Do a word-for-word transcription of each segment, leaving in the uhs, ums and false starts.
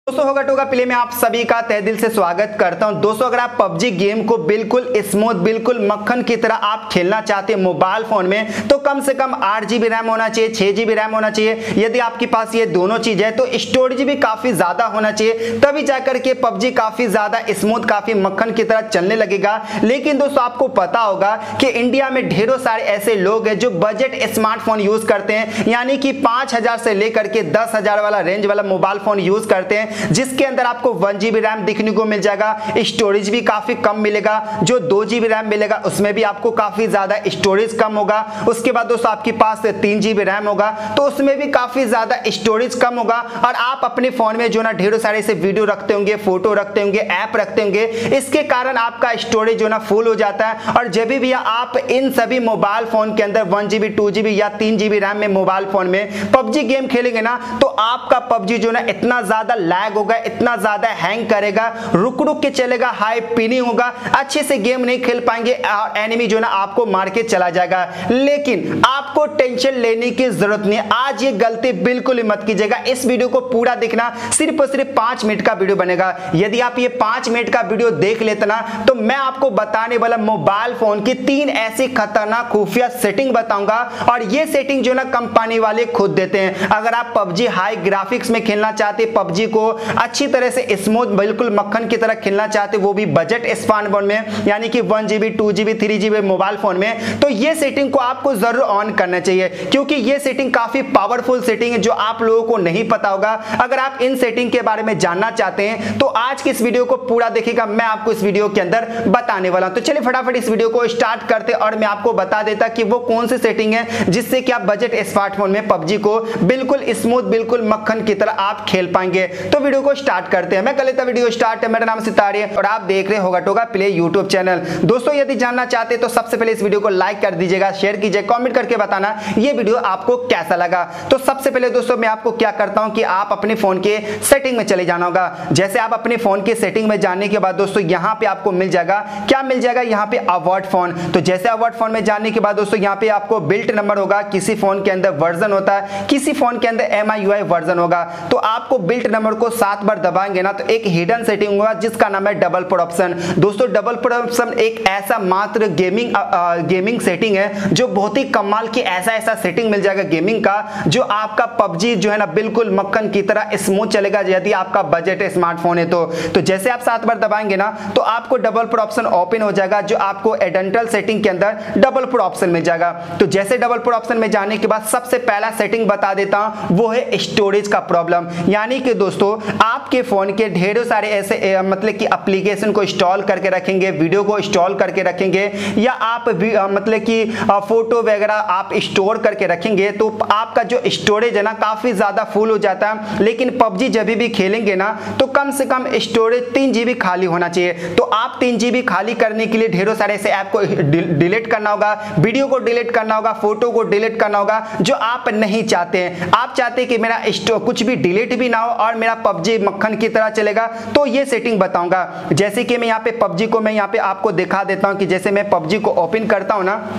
दोस्तों होगा toga play में आप सभी का तहे दिल से स्वागत करता हूं। दोस्तों अगर आप पबजी गेम को बिल्कुल स्मूथ बिल्कुल मक्खन की तरह आप खेलना चाहते हैं मोबाइल फोन में, तो कम से कम आठ जीबी रैम होना चाहिए, छह जीबी रैम होना चाहिए। यदि आपके पास ये दोनों चीज है तो स्टोरेज भी काफी ज्यादा होना चाहिए, तभी जाकर के पबजी काफी ज्यादा स्मूथ काफी मक्खन की तरह चलने लगेगा। लेकिन दोस्तों आपको पता होगा कि इंडिया में ढेरों सारे ऐसे लोग हैं जो बजट स्मार्टफोन यूज करते हैं, यानी कि पांच हजार से लेकर के दस हजार वाला रेंज वाला मोबाइल फोन यूज करते हैं, जिसके अंदर आपको वन जीबी रैम दिखने को मिल जाएगा, स्टोरेज भी काफी कम मिलेगा। जो दो जीबी रैम मिलेगा उसमें भी आपको काफी ज्यादा स्टोरेज कम होगा। उसके बाद दोस्तों आपके पास तीन जीबी रैम होगा तो उसमें भी काफी ज्यादा स्टोरेज कम होगा। और आप अपने फोन में जो ना ढेरों सारे से वीडियो रखते होंगे, फोटो रखते होंगे, ऐप रखते होंगे, इसके कारण आपका स्टोरेज जो ना फुल हो जाता है। और जब भी आप इन सभी मोबाइल फोन के अंदर वन जीबी टू जीबी या तीन जीबी रैम में मोबाइल फोन में पबजी गेम खेलेंगे ना, तो आपका पबजी जो ना इतना ज्यादा लैग होगा, इतना ज्यादा हैंग करेगा, रुक रुक के चलेगा, हाई पिनिंग होगा, अच्छे से गेम नहीं खेल पाएंगे और एनिमी जो ना आपको मार के चला जाएगा। लेकिन आपको टेंशन लेने की जरूरत नहीं है, आज ये गलती बिल्कुल ही मत कीजिएगा। इस वीडियो को पूरा देखना, सिर्फ और सिर्फ पांच मिनट का वीडियो बनेगा। यदि आप ये पांच मिनट का वीडियो देख लेते ना, तो मैं आपको बताने वाला मोबाइल फोन की तीन ऐसी खतरनाक खुफिया सेटिंग बताऊंगा। और ये सेटिंग जो ना कंपनी वाले खुद देते हैं। अगर आप पबजी हाई ग्राफिक्स में खेलना चाहते, पबजी को अच्छी तरह से स्मूथ बिल्कुल मक्खन की तरह खेलना चाहते, वो भी बजट स्मार्टफोन में, यानी कि one GB two GB three GB mobile phone में, तो ये सेटिंग को आपको जरूर ऑन करना चाहिए, क्योंकि ये सेटिंग काफी पावरफुल सेटिंग है जो आप लोगों को नहीं पता होगा। अगर आप इन सेटिंग के बारे में जानना चाहते हैं तो आज की इस वीडियो को पूरा देखिएगा, मैं आपको इस वीडियो के अंदर बताने वाला हूं। तो चलिए फटाफट इस वीडियो को स्टार्ट करते और मैं आपको बता देता कि वो कौन सी सेटिंग है जिससे कि आप बजट स्मार्टफोन में पबजी को बिल्कुल स्मूथ बिल्कुल मक्खन की तरह आप खेल पाएंगे। तो वीडियो को स्टार्ट करते हैं। मैं कर लेता वीडियो स्टार्ट है। मेरा नाम सितारे और आप देख रहे होगा टोगा प्ले यूट्यूब चैनल। दोस्तों यदि जानना चाहते हैं तो सबसे पहले इस वीडियो को लाइक कर दीजिएगा, शेयर कीजिए, कमेंट करके बताना ये वीडियो आपको कैसा लगा। तो सबसे पहले दोस्तों मैं आपको क्या करता हूं कि आप अपने फोन के सेटिंग में चले जाना होगा। जैसे आप अपने फोन के सेटिंग में जाने के बाद दोस्तों यहां पे आपको मिल जाएगा, क्या मिल जाएगा यहां पे अवॉइड फोन। तो जैसे अवॉइड फोन में जाने के बाद दोस्तों यहां पे आपको बिल्ट नंबर होगा, किसी फोन के अंदर वर्जन होता है, किसी फोन के अंदर M I U I version होगा। तो आपको बिल्ट नंबर को सात बार दबाएंगे ना तो एक हिडन सेटिंग होगा जिसका नाम है डबल पोर्ट ऑप्शन। दोस्तों डबल पोर्ट ऑप्शन एक ऐसा मात्र गेमिंग गेमिंग सेटिंग है जो बहुत ही कमाल की ऐसा ऐसा सेटिंग मिल जाएगा गेमिंग का, जो आपका पबजी जो है ना बिल्कुल मक्खन की तरह स्मूथ चलेगा यदि आपका बजट स्मार्टफोन है तो। तो जैसे आप सात बार दबाएंगे ना तो आपको डबल पोर्ट ऑप्शन ओपन हो जाएगा, जो आपको एडेंटल सेटिंग के अंदर डबल पोर्ट ऑप्शन मिल जाएगा। तो जैसे डबल पोर्ट ऑप्शन में जाने के बाद सबसे पहला सेटिंग बता देता हूं, वो है स्टोरेज का प्रॉब्लम। यानी कि दोस्तों आपके फोन के ढेरों सारे ऐसे ए, मतलब कि एप्लीकेशन को इंस्टॉल करके रखेंगे, वीडियो को इंस्टॉल करके रखेंगे, या आप भी, आ, मतलब कि फोटो वगैरह आप स्टोर करके रखेंगे, तो आपका जो स्टोरेज है ना काफी ज्यादा फुल हो जाता है। लेकिन पबजी जब भी खेलेंगे ना तो कम से कम स्टोरेज तीन जीबी खाली होना चाहिए। तो आप तीन जीबी खाली करने के लिए ढेरों सारे ऐसे ऐप को डिलीट करना होगा, वीडियो को डिलीट करना होगा, फोटो को डिलीट करना होगा, जो आप नहीं चाहते हैं। आप चाहते हैं कि मेरा कुछ भी डिलीट भी ना हो और मेरा पबजी मक्खन की तरह चलेगा, तो ये सेटिंग बताऊंगा। जैसे कि मैं यहाँ पे पबजी को मैं यहाँ पे आपको दिखा देता हूँ कि जैसे मैं पबजी को ओपन करता हूँ ना,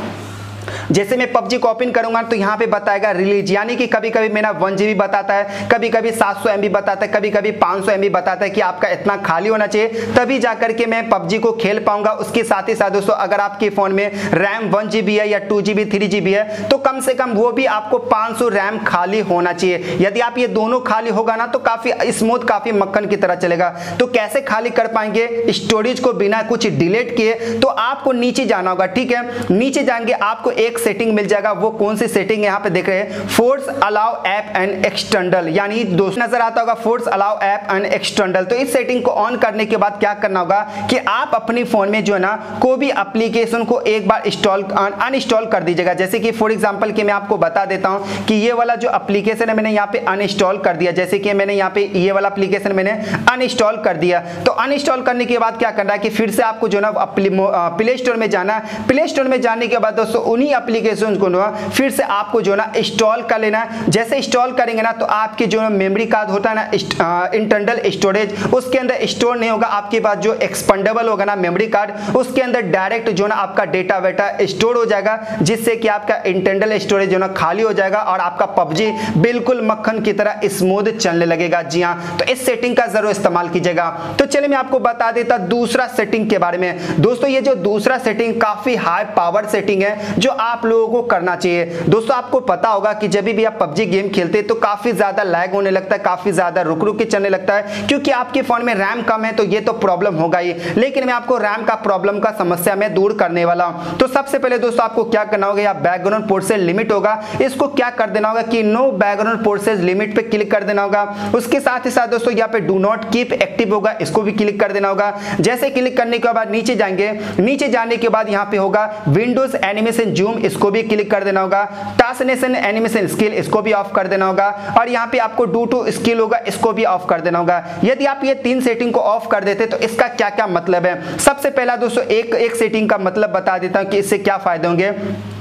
जैसे मैं पबजी को ओपन करूंगा तो यहाँ पे बताएगा रिलीज, यानी कि कभी कभी मेरा वन जीबी बताता है, कभी कभी सात सौ एमबी बताता है, कभी कभी पाँच सौ एमबी बताता है कि आपका इतना खाली होना चाहिए, तभी जाकर के मैं पबजी को खेल पाऊंगा। उसके साथ ही साथ दोस्तों अगर आपके फोन में रैम वन जीबी है या टू जीबी थ्री जीबी है तो कम से कम वो भी आपको पाँच सौ रैम खाली होना चाहिए। यदि आप ये दोनों खाली होगा ना तो काफी स्मूथ काफी मक्खन की तरह चलेगा। तो कैसे खाली कर पाएंगे स्टोरेज को बिना कुछ डिलीट किए, तो आपको नीचे जाना होगा। ठीक है, नीचे जाएंगे आपको एक सेटिंग मिल जाएगा। वो कौन सी सेटिंग यहां पे देख रहे हैं, force allow app and external, यानी दोस्तों नजर आता होगा force allow app and external. तो इस सेटिंग को ऑन करने के बाद क्या करना होगा कि आप अपने फोन में जो है ना कोई भी एप्लीकेशन को एक बार इंस्टॉल अनइंस्टॉल कर दीजिएगा। जैसे कि फॉर एग्जांपल कि मैं आपको बता देता हूं कि ये वाला जो एप्लीकेशन है मैंने यहाँ पे अनइंस्टॉल कर दिया। जैसे कि मैंने यहाँ पे ये वाला एप्लीकेशन मैंने अनइंस्टॉल कर दिया। तो अनइंस्टॉल करने के बाद क्या करना है कि फिर से आपको जो है ना प्ले स्टोर में जाना है। प्ले स्टोर में जाने के बाद दोस्तों उन्हीं एप्लीकेशन को ना फिर से आपको जो ना इंस्टॉल कर लेना। जैसे इंस्टॉल करेंगे ना तो आपके जो मेमोरी कार्ड होता है ना इंटरनल स्टोरेज, उसके अंदर स्टोर नहीं होगा, आपके पास जो एक्सपेंडेबल होगा ना मेमोरी कार्ड, उसके अंदर डायरेक्ट जो ना आपका डेटा वेटा स्टोर हो जाएगा, जिससे कि आपका इंटरनल स्टोरेज जो ना खाली हो जाएगा और आपका पबजी बिल्कुल मक्खन की तरह स्मूथ चलने लगेगा। जी हाँ, तो इस सेटिंग का जरूर इस्तेमाल कीजिएगा। तो चलिए मैं आपको बता देता दूसरा सेटिंग के बारे में। दोस्तों ये जो दूसरा सेटिंग काफी हाई पावर सेटिंग है जो आप लोगों को करना चाहिए। दोस्तों आपको पता होगा कि जब भी आप पबजी गेम खेलते हैं तो काफी ज्यादा लैग होने लगता है, काफी ज्यादा रुक रुक के चलने लगता है, क्योंकि आपके फोन में रैम कम है तो ये तो प्रॉब्लम होगा ही। लेकिन मैं आपको रैम का प्रॉब्लम का समस्या में दूर करने वाला हूं। तो सबसे पहले दोस्तों आपको क्या करना होगा, या बैकग्राउंड प्रोसेस लिमिट होगा, इसको क्या कर देना होगा कि नो बैकग्राउंड प्रोसेस लिमिट पे क्लिक कर देना होगा। उसके साथ ही साथ दोस्तों यहाँ पे डू नॉट कीप एक्टिव होगा, इसको भी क्लिक कर देना होगा। जैसे क्लिक करने के बाद नीचे जाएंगे, नीचे जाने के बाद यहाँ पे होगा विंडोज एनिमेशन जूम, इसको भी क्लिक कर देना होगा। ट्रांसलेशन एनिमेशन स्किल, इसको भी ऑफ कर देना होगा। और यहाँ पे आपको डू टू स्किल होगा, इसको भी ऑफ कर देना होगा। यदि आप ये तीन सेटिंग को ऑफ कर देते तो इसका क्या क्या मतलब है। सबसे पहला दोस्तों एक एक सेटिंग का मतलब बता देता हूं कि इससे क्या फायदे होंगे।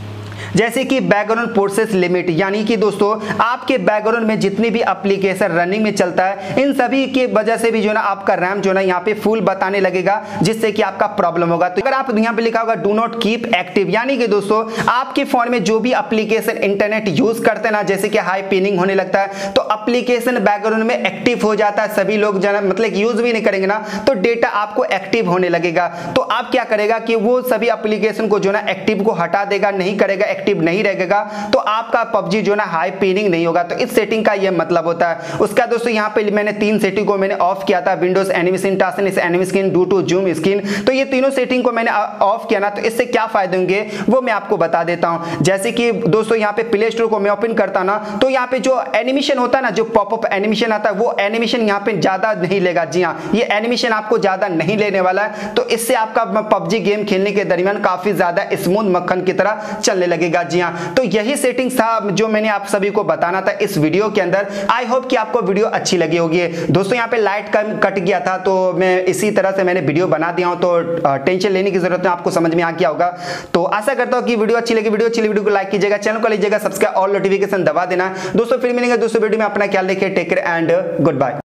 जैसे कि बैकग्राउंड प्रोसेस लिमिट, यानी कि दोस्तों आपके बैकग्राउंड में जितनी भी एप्लीकेशन रनिंग में चलता है इन सभी की वजह से भी जो ना आपका रैम जो ना यहाँ पे फुल बताने लगेगा, जिससे कि आपका प्रॉब्लम होगा। तो अगर आप यहाँ पे लिखा होगा डू नॉट कीप एक्टिव, यानी कि दोस्तों आपके फोन में जो भी एप्लीकेशन इंटरनेट यूज करते हैं ना, जैसे कि हाई पिनिंग होने लगता है तो एप्लीकेशन बैकग्राउंड में एक्टिव हो जाता है। सभी लोग जो मतलब यूज भी नहीं करेंगे ना तो डेटा आपको एक्टिव होने लगेगा। तो आप क्या करेगा कि वो सभी एप्लीकेशन को जो ना एक्टिव को हटा देगा, नहीं करेगा, एक्टिव नहीं रहेगा, तो आपका पबजी जो ना हाई पिनिंग नहीं होगा। तो इस सेटिंग का ये मतलब होता है। उसका दोस्तों यहाँ पे मैंने तीन सेटिंग को मैंने ऑफ किया था, windows animation, translation animation, do to zoom screen. तो ये तीनों सेटिंग को मैंने ऑफ किया ना, तो इससे क्या फायदे होंगे वो मैं आपको बता देता हूं। जैसे कि दोस्तों यहाँ पे प्ले स्टोर को मैं ओपन करता ना तो यहाँ पे जो एनिमेशन होता है ना, जो पॉपअप एनिमेशन आता है, वो एनिमेशन यहाँ पे ज्यादा नहीं लेगा। जी हाँ, ये एनिमेशन आपको ज्यादा नहीं लेने वाला है। तो इससे आपका पबजी गेम खेलने के दरमियान काफी ज्यादा स्मूथ मक्खन की तरह चलने लगेगा। जी हाँ, तो यही सेटिंग्स था जो मैंने आप सभी को बताना था इस वीडियो के अंदर। आई होप कि आपको वीडियो अच्छी लगी होगी। दोस्तों यहाँ पे लाइट कट गया था तो मैं इसी तरह से मैंने वीडियो बना दिया हूं, तो टेंशन लेने की जरूरत नहीं, आपको समझ में आ गया होगा। तो आशा करता हूं कि वीडियो अच्छी लगी। वीडियो अच्छी लगी वीडियो को लाइक कीजिएगा, चैनल को लीजिएगा सब्सक्राइब और नोटिफिकेशन दबा देना। दोस्तों फिर मिलेंगे दोस्तों वीडियो में, अपना ख्याल रखिए, take care and good bye.